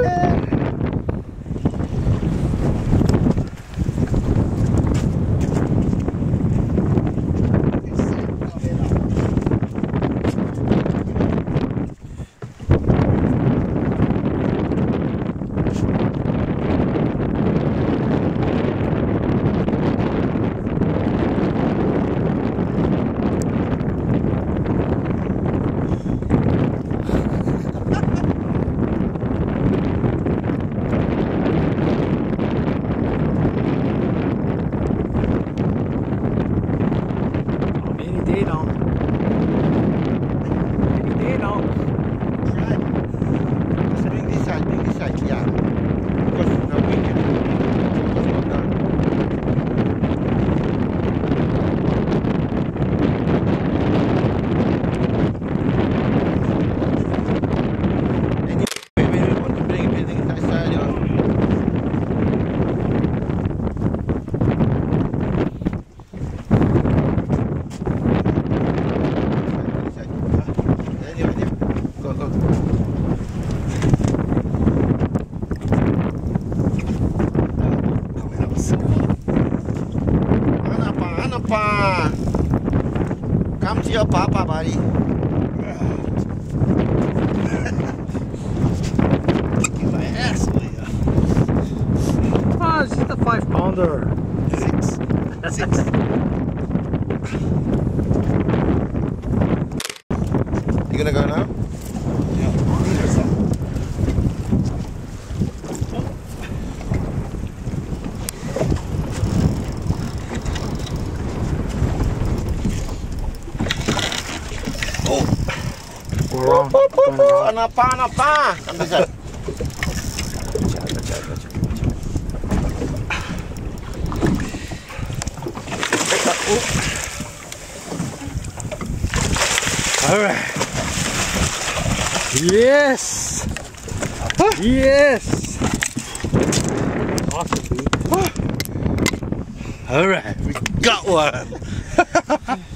Hanapa'a. Come to your papa, buddy. Kick my ass, will ya? Ah, it's just a 5-pounder. Six. You gonna go now? Go around. Hanapa'a. Come this side. Alright. Yes! Yes! Awesome, dude. Alright, we got one!